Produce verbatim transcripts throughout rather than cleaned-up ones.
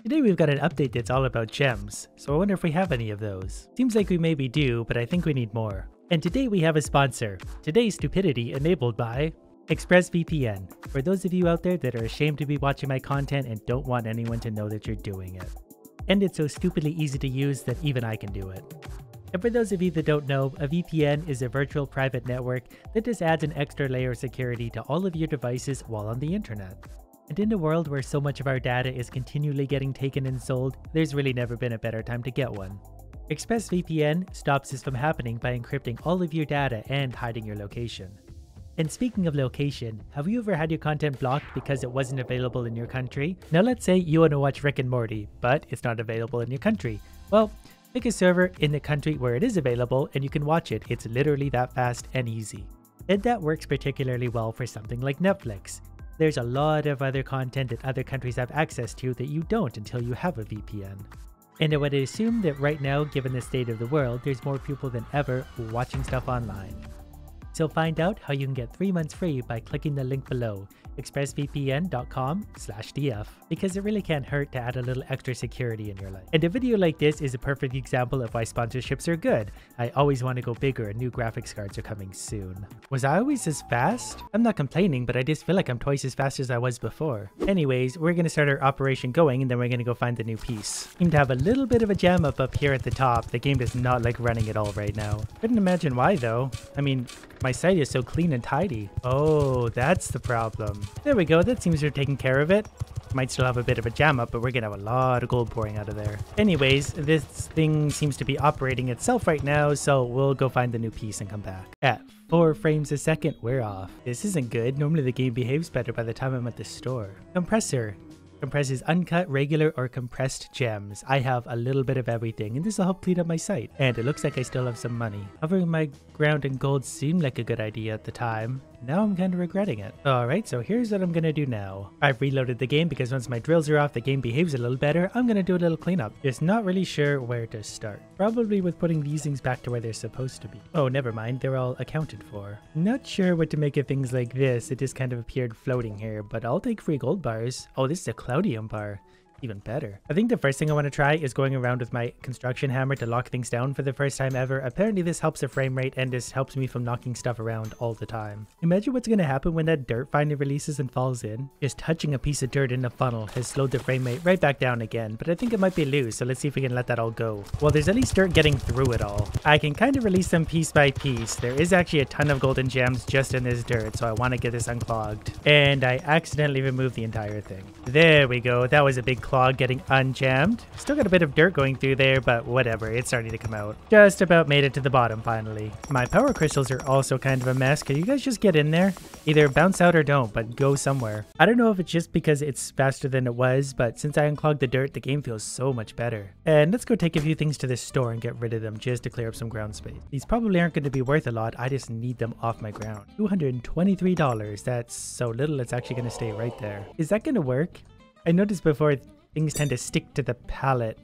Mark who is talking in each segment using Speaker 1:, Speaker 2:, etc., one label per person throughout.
Speaker 1: Today we've got an update that's all about gems, so I wonder if we have any of those. Seems like we maybe do, but I think we need more. And today we have a sponsor. Today's stupidity enabled by ExpressVPN. For those of you out there that are ashamed to be watching my content and don't want anyone to know that you're doing it. And it's so stupidly easy to use that even I can do it. And for those of you that don't know, a V P N is a virtual private network that just adds an extra layer of security to all of your devices while on the internet. And in a world where so much of our data is continually getting taken and sold, there's really never been a better time to get one. ExpressVPN stops this from happening by encrypting all of your data and hiding your location. And speaking of location, have you ever had your content blocked because it wasn't available in your country? Now let's say you want to watch Rick and Morty, but it's not available in your country. Well, pick a server in the country where it is available and you can watch it. It's literally that fast and easy. And that works particularly well for something like Netflix. There's a lot of other content that other countries have access to that you don't until you have a V P N. And I would assume that right now, given the state of the world, there's more people than ever watching stuff online. So find out how you can get three months free by clicking the link below, expressvpn.com slash df, because it really can't hurt to add a little extra security in your life. And a video like this is a perfect example of why sponsorships are good. I always want to go bigger and new graphics cards are coming soon. Was I always this fast? I'm not complaining, but I just feel like I'm twice as fast as I was before. Anyways, we're going to start our operation going and then we're going to go find the new piece. Seem to have a little bit of a jam up up here at the top. The game does not like running at all right now. Couldn't imagine why though. I mean, my site is so clean and tidy. Oh, that's the problem. There we go, that seems to have taken care of it. Might still have a bit of a jam up, but we're gonna have a lot of gold pouring out of there. Anyways, this thing seems to be operating itself right now, so we'll go find the new piece and come back. At four frames a second, we're off. This isn't good. Normally the game behaves better by the time I'm at the store. Compressor. Compresses uncut, regular, or compressed gems. I have a little bit of everything, and this will help clean up my site. And it looks like I still have some money. Covering my ground in gold seemed like a good idea at the time. Now I'm kind of regretting it. Alright, so here's what I'm gonna do now. I've reloaded the game because once my drills are off, the game behaves a little better. I'm gonna do a little cleanup. Just not really sure where to start. Probably with putting these things back to where they're supposed to be. Oh, never mind. They're all accounted for. Not sure what to make of things like this. It just kind of appeared floating here, but I'll take free gold bars. Oh, this is a Cloudium bar. Even better. I think the first thing I want to try is going around with my construction hammer to lock things down for the first time ever. Apparently this helps the frame rate and this helps me from knocking stuff around all the time. Imagine what's going to happen when that dirt finally releases and falls in. Just touching a piece of dirt in the funnel has slowed the frame rate right back down again, but I think it might be loose, so let's see if we can let that all go. Well, there's at least dirt getting through it all. I can kind of release them piece by piece. There is actually a ton of golden gems just in this dirt, so I want to get this unclogged. And I accidentally removed the entire thing. There we go. That was a big clog getting unjammed. Still got a bit of dirt going through there, but whatever, it's starting to come out. Just about made it to the bottom finally. My power crystals are also kind of a mess. Can you guys just get in there? Either bounce out or don't, but go somewhere. I don't know if it's just because it's faster than it was, but since I unclogged the dirt, the game feels so much better. And let's go take a few things to this store and get rid of them just to clear up some ground space. These probably aren't going to be worth a lot. I just need them off my ground. two hundred twenty-three dollars. That's so little, it's actually going to stay right there. Is that going to work? I noticed before things tend to stick to the pallet.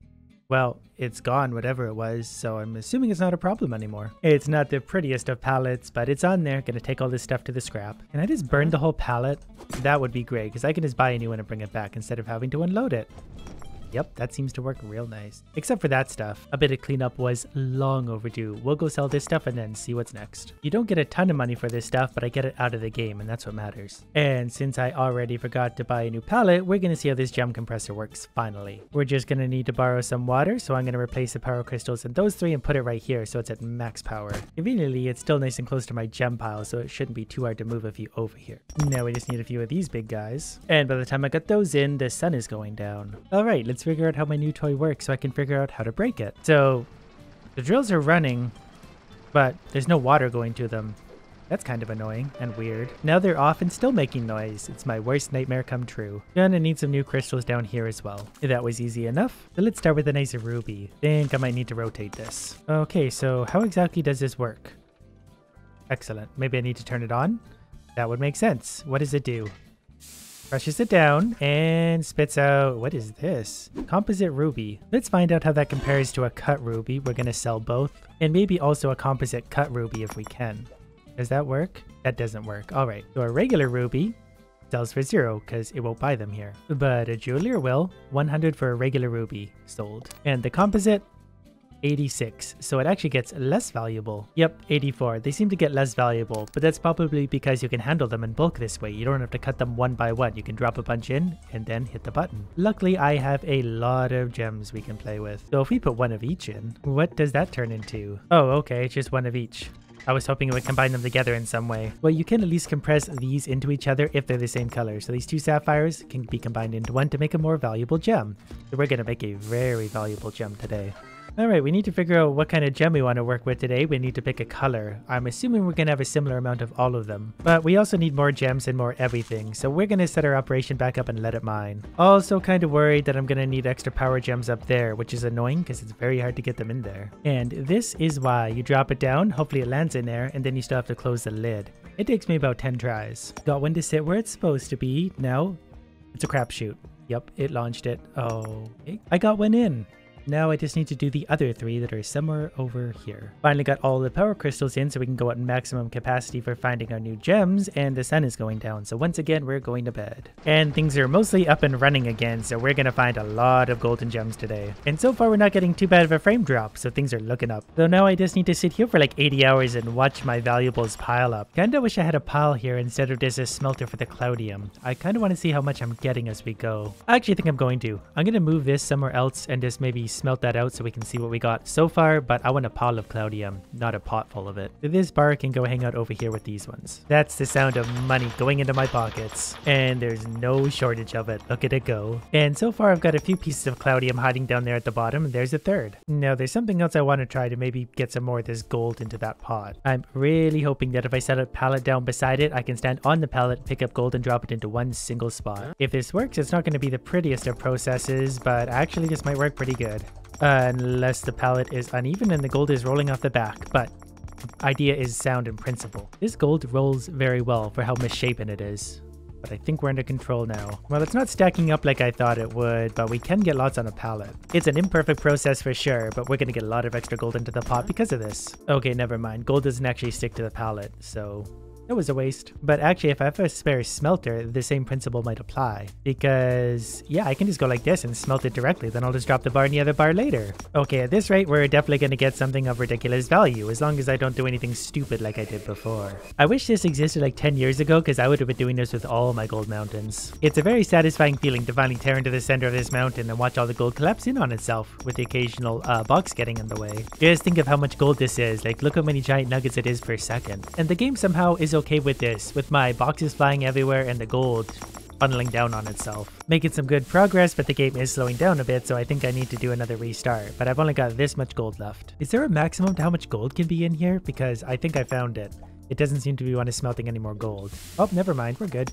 Speaker 1: Well, it's gone, whatever it was, so I'm assuming it's not a problem anymore. It's not the prettiest of pallets, but it's on there. Gonna take all this stuff to the scrap. Can I just burn the whole pallet? That would be great, because I can just buy a new one and bring it back instead of having to unload it. Yep, that seems to work real nice. Except for that stuff. A bit of cleanup was long overdue. We'll go sell this stuff and then see what's next. You don't get a ton of money for this stuff, but I get it out of the game, and that's what matters. And since I already forgot to buy a new pallet, we're gonna see how this gem compressor works, finally. We're just gonna need to borrow some water, so I'm gonna replace the power crystals in those three and put it right here so it's at max power. Conveniently, it's still nice and close to my gem pile, so it shouldn't be too hard to move a few over here. Now we just need a few of these big guys. And by the time I got those in, the sun is going down. Alright, let's figure out how my new toy works so I can figure out how to break it. So the drills are running, but there's no water going to them. That's kind of annoying and weird. Now they're off and still making noise. It's my worst nightmare come true. Gonna need some new crystals down here as well. That was easy enough. So let's start with a nice ruby. Think I might need to rotate this. Okay, so how exactly does this work? Excellent. Maybe I need to turn it on? That would make sense. What does it do? Crushes it down and spits out, what is this? Composite ruby. Let's find out how that compares to a cut ruby. We're gonna sell both. And maybe also a composite cut ruby if we can. Does that work? That doesn't work. All right, so a regular ruby sells for zero because it won't buy them here. But a jeweler will. one hundred for a regular ruby, sold. And the composite, eighty-six, so it actually gets less valuable. Yep, eighty-four. They seem to get less valuable, but that's probably because you can handle them in bulk this way. You don't have to cut them one by one. You can drop a bunch in and then hit the button. Luckily, I have a lot of gems we can play with. So if we put one of each in, what does that turn into? Oh, okay, just one of each. I was hoping it would combine them together in some way. Well, you can at least compress these into each other if they're the same color. So these two sapphires can be combined into one to make a more valuable gem. So we're going to make a very valuable gem today. Alright, we need to figure out what kind of gem we want to work with today. We need to pick a color. I'm assuming we're going to have a similar amount of all of them. But we also need more gems and more everything. So we're going to set our operation back up and let it mine. Also kind of worried that I'm going to need extra power gems up there, which is annoying because it's very hard to get them in there. And this is why you drop it down, hopefully it lands in there, and then you still have to close the lid. It takes me about ten tries. Got one to sit where it's supposed to be. Now, it's a crapshoot. Yep, it launched it. Oh, okay. I got one in. Now I just need to do the other three that are somewhere over here. Finally got all the power crystals in so we can go at maximum capacity for finding our new gems, and the sun is going down, so once again we're going to bed. And things are mostly up and running again, so we're gonna find a lot of golden gems today. And so far we're not getting too bad of a frame drop, so things are looking up. So now I just need to sit here for like eighty hours and watch my valuables pile up. Kinda wish I had a pile here instead of just a smelter for the Cloudium. I kinda want to see how much I'm getting as we go. I actually think I'm going to. I'm gonna move this somewhere else and just maybe smelt that out so we can see what we got so far, but I want a pile of Cloudium, not a pot full of it. This bar can go hang out over here with these ones. That's the sound of money going into my pockets, and there's no shortage of it. Look at it go. And so far I've got a few pieces of Cloudium hiding down there at the bottom, and there's a third. Now there's something else I want to try to maybe get some more of this gold into that pot. I'm really hoping that if I set a pallet down beside it, I can stand on the pallet, pick up gold, and drop it into one single spot. If this works, it's not going to be the prettiest of processes, but actually this might work pretty good. Uh, unless the pallet is uneven and the gold is rolling off the back, but idea is sound in principle. This gold rolls very well for how misshapen it is, but I think we're under control now. Well, it's not stacking up like I thought it would, but we can get lots on a pallet. It's an imperfect process for sure, but we're gonna get a lot of extra gold into the pot because of this. Okay, never mind. Gold doesn't actually stick to the pallet, so that was a waste. But actually, if I have a spare smelter, the same principle might apply. Because, yeah, I can just go like this and smelt it directly, then I'll just drop the bar in the other bar later. Okay, at this rate, we're definitely going to get something of ridiculous value, as long as I don't do anything stupid like I did before. I wish this existed like ten years ago, because I would have been doing this with all my gold mountains. It's a very satisfying feeling to finally tear into the center of this mountain and watch all the gold collapse in on itself, with the occasional uh, box getting in the way. Just think of how much gold this is. Like, look how many giant nuggets it is per second. And the game somehow is okay with this, with my boxes flying everywhere and the gold funneling down on itself. Making some good progress, but the game is slowing down a bit, so I think I need to do another restart. But I've only got this much gold left. Is there a maximum to how much gold can be in here? Because I think I found it. It doesn't seem to be one is smelting any more gold. Oh, never mind. We're good.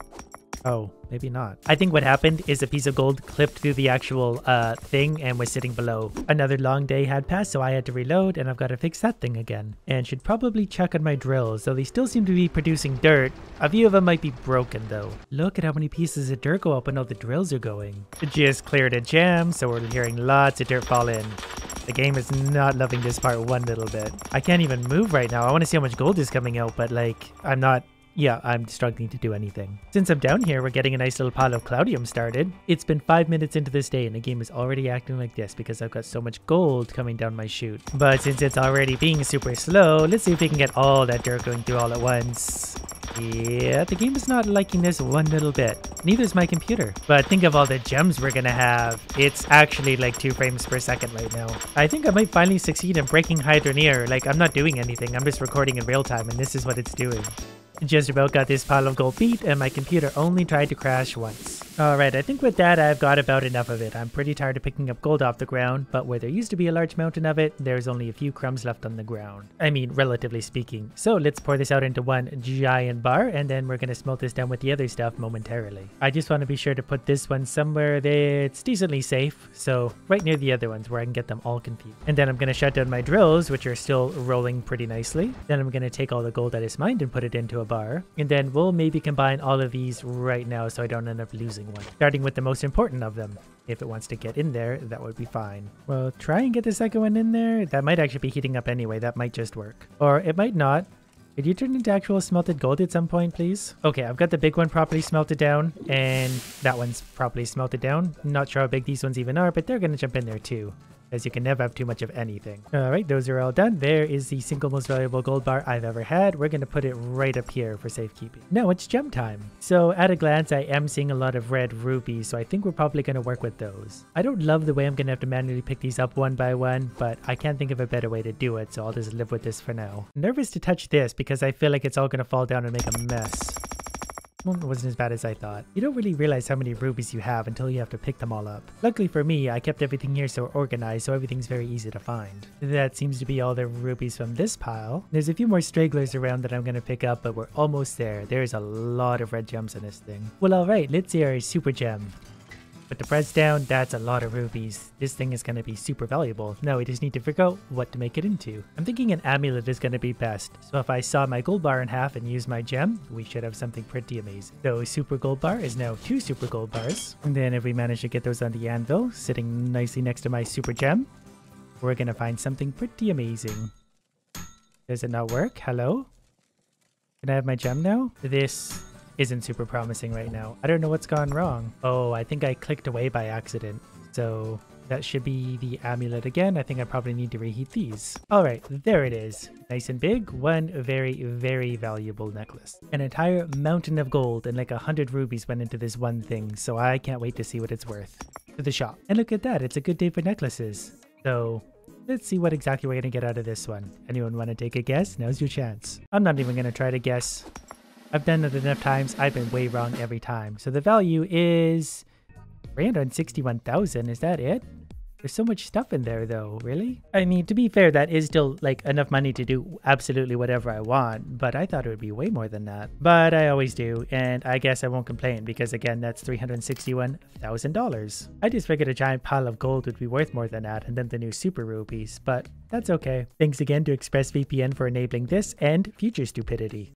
Speaker 1: Oh, maybe not. I think what happened is a piece of gold clipped through the actual uh, thing and was sitting below. Another long day had passed, so I had to reload, and I've got to fix that thing again. And should probably check on my drills, though they still seem to be producing dirt. A few of them might be broken, though. Look at how many pieces of dirt go up when all the drills are going. Just cleared a jam, so we're hearing lots of dirt fall in. The game is not loving this part one little bit. I can't even move right now. I want to see how much gold is coming out, but like, I'm not... Yeah, I'm struggling to do anything. Since I'm down here, we're getting a nice little pile of Cloudium started. It's been five minutes into this day and the game is already acting like this because I've got so much gold coming down my chute. But since it's already being super slow, let's see if we can get all that dirt going through all at once. Yeah, the game is not liking this one little bit. Neither is my computer. But think of all the gems we're gonna have. It's actually like two frames per second right now. I think I might finally succeed in breaking Hydroneer. Like, I'm not doing anything. I'm just recording in real time and this is what it's doing. Just about got this pile of gold beat, and my computer only tried to crash once. Alright, I think with that I've got about enough of it. I'm pretty tired of picking up gold off the ground, but where there used to be a large mountain of it, there's only a few crumbs left on the ground. I mean, relatively speaking. So let's pour this out into one giant bar, and then we're gonna smelt this down with the other stuff momentarily. I just want to be sure to put this one somewhere that's decently safe, so right near the other ones where I can get them all confused. And then I'm gonna shut down my drills, which are still rolling pretty nicely. Then I'm gonna take all the gold that is mined and put it into a bar, and then we'll maybe combine all of these right now so I don't end up losing one. Starting with the most important of them. If it wants to get in there, that would be fine. Well, try and get the second one in there. That might actually be heating up anyway. That might just work. Or it might not. Could you turn into actual smelted gold at some point, please? Okay, I've got the big one properly smelted down, and that one's properly smelted down. Not sure how big these ones even are, but they're going to jump in there too, as you can never have too much of anything. All right, those are all done. There is the single most valuable gold bar I've ever had. We're going to put it right up here for safekeeping. Now it's gem time. So at a glance, I am seeing a lot of red rubies, so I think we're probably going to work with those. I don't love the way I'm going to have to manually pick these up one by one, but I can't think of a better way to do it, so I'll just live with this for now. I'm nervous to touch this because I feel like it's all going to fall down and make a mess. Well, it wasn't as bad as I thought. You don't really realize how many rubies you have until you have to pick them all up. Luckily for me, I kept everything here so organized, so everything's very easy to find. That seems to be all the rubies from this pile. There's a few more stragglers around that I'm going to pick up, but we're almost there. There's a lot of red gems in this thing. Well, alright, let's see our super gem. Put the press down, that's a lot of rubies. This thing is going to be super valuable. Now we just need to figure out what to make it into. I'm thinking an amulet is going to be best. So if I saw my gold bar in half and use my gem, we should have something pretty amazing. So super gold bar is now two super gold bars. And then if we manage to get those on the anvil, sitting nicely next to my super gem, we're going to find something pretty amazing. Does it not work? Hello? Can I have my gem now? This isn't super promising right now. I don't know what's gone wrong. Oh, I think I clicked away by accident. So that should be the amulet again. I think I probably need to reheat these. All right, there it is. Nice and big. One very, very valuable necklace. An entire mountain of gold and like a hundred rubies went into this one thing. So I can't wait to see what it's worth. To the shop. And look at that. It's a good day for necklaces. So let's see what exactly we're going to get out of this one. Anyone want to take a guess? Now's your chance. I'm not even going to try to guess. I've done it enough times. I've been way wrong every time. So the value is three hundred sixty-one thousand. Is that it? There's so much stuff in there though, really? I mean, to be fair, that is still like enough money to do absolutely whatever I want, but I thought it would be way more than that. But I always do, and I guess I won't complain because again, that's three hundred sixty-one thousand dollars. I just figured a giant pile of gold would be worth more than that and then the new super rubies, but that's okay. Thanks again to ExpressVPN for enabling this and future stupidity.